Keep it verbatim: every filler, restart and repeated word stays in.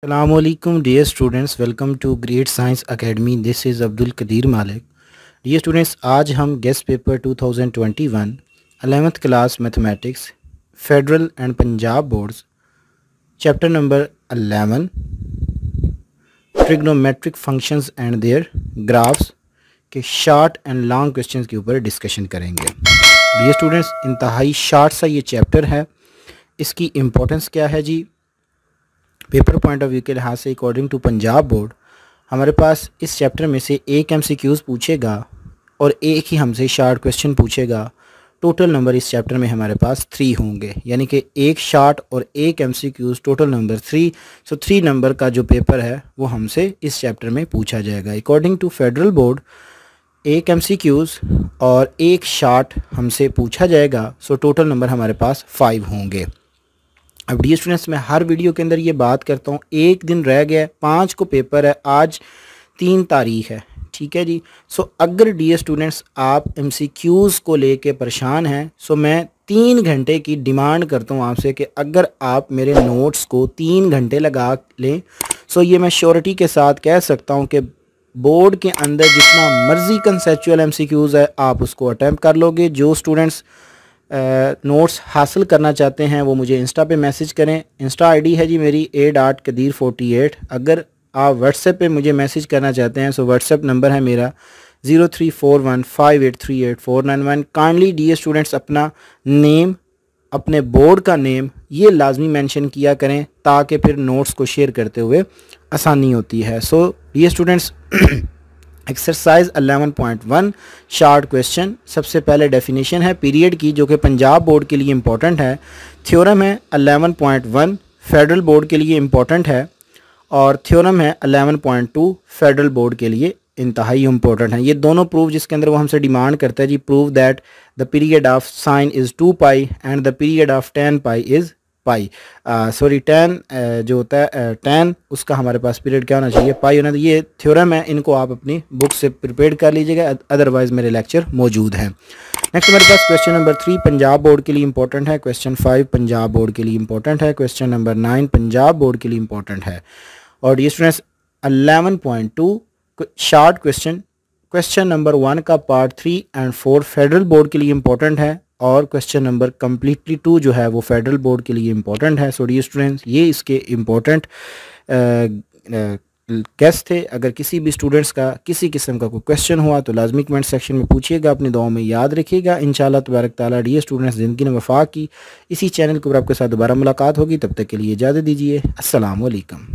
Assalamualaikum dear students, welcome to Great Science Academy. This is Abdul Qadir Malik. Dear students, आज हम guess paper two thousand twenty one eleventh class mathematics federal and Punjab boards chapter number eleven trigonometric functions and their graphs के short and long questions के ऊपर discussion करेंगे. Dear students, इंतहाई short सा ये chapter है. इसकी इम्पोर्टेंस क्या है जी? पेपर पॉइंट ऑफ व्यू के लिहाज से अकॉर्डिंग टू पंजाब बोर्ड हमारे पास इस चैप्टर में से एक एमसीक्यूज़ पूछेगा और एक ही हमसे शॉर्ट क्वेश्चन पूछेगा. टोटल नंबर इस चैप्टर में हमारे पास थ्री होंगे, यानी कि एक शॉर्ट और एक MCQs, total number three. So three number का जो पेपर है वो हमसे इस चैप्टर में पूछा जाएगा. अकॉर्डिंग टू फेडरल बोर्ड एक एमसीक्यूज़ और एक शॉर्ट हमसे पूछा जाएगा. सो टोटल नंबर हमारे पास फाइव होंगे. अब डियर स्टूडेंट्स, मैं हर वीडियो के अंदर ये बात करता हूँ, एक दिन रह गया, पाँच को पेपर है, आज तीन तारीख है, ठीक है जी. सो so, अगर डियर स्टूडेंट्स आप एमसीक्यूज़ को लेके परेशान हैं, सो so मैं तीन घंटे की डिमांड करता हूँ आपसे कि अगर आप मेरे नोट्स को तीन घंटे लगा लें, सो so ये मैं श्योरिटी के साथ कह सकता हूँ कि बोर्ड के अंदर जितना मर्जी कंसेप्चुअल एमसीक्यूज़ है आप उसको अटैम्प्ट कर लोगे. जो स्टूडेंट्स नोट्स uh, हासिल करना चाहते हैं वो मुझे इंस्टा पे मैसेज करें. इंस्टा आईडी है जी मेरी A dot Qadeer forty eight. अगर आप व्हाट्सएप पे मुझे मैसेज करना चाहते हैं सो व्हाट्सएप नंबर है मेरा zero three four one five eight three eight four nine one. Kindly dear students अपना नेम, अपने बोर्ड का नेम ये लाजमी मेंशन किया करें ताकि फिर नोट्स को शेयर करते हुए आसानी होती है. So dear students, exercise eleven point one short question. सबसे पहले डेफिनेशन है पीरियड की जो कि पंजाब बोर्ड के लिए इम्पोर्टेंट है. थ्योरम है eleven point one federal board के लिए इम्पोर्टेंट है. और थ्योरम है eleven point two federal board के लिए इंतहाई इम्पोर्टेंट है. ये दोनों प्रूफ जिसके अंदर वो हमसे डिमांड करता है जी, prove that the period of sine is two pi and the period of tan pi is pi. Sorry tan जो होता है टेन, उसका हमारे पास पीरियड क्या होना चाहिए? पाई होना. ये थ्योरम है, इनको आप अपनी बुक से प्रिपेयर कर लीजिएगा, अदरवाइज़ मेरे लेक्चर मौजूद हैं. नेक्स्ट मेरे पास question number three Punjab board के लिए इंपॉर्टेंट है. क्वेश्चन फाइव पंजाब बोर्ड के लिए इंपॉर्टेंट है. Question number nine Punjab board के लिए इंपॉर्टेंट है. और ये students eleven point two short question, question number one का part three and four federal board के लिए इंपॉर्टेंट है. और क्वेश्चन नंबर कम्प्लीटली टू जो है वो फेडरल बोर्ड के लिए इम्पोर्टेंट है. सो डियर स्टूडेंट्स, ये इसके इम्पोर्टेंट गेस्ट थे. अगर किसी भी स्टूडेंट्स का किसी किस्म का कोई क्वेश्चन हुआ तो लाजमी कमेंट सेक्शन में पूछिएगा, अपनी दुआओं में याद रखिएगा. इंशाल्लाह तबारक ताला. डियर स्टूडेंट्स, ज़िंदगी ने वफा की. इसी चैनल के ऊपर आपके साथ दोबारा मुलाकात होगी. तब तक के लिए इजाज़त दीजिए. अस्सलाम वालेकुम.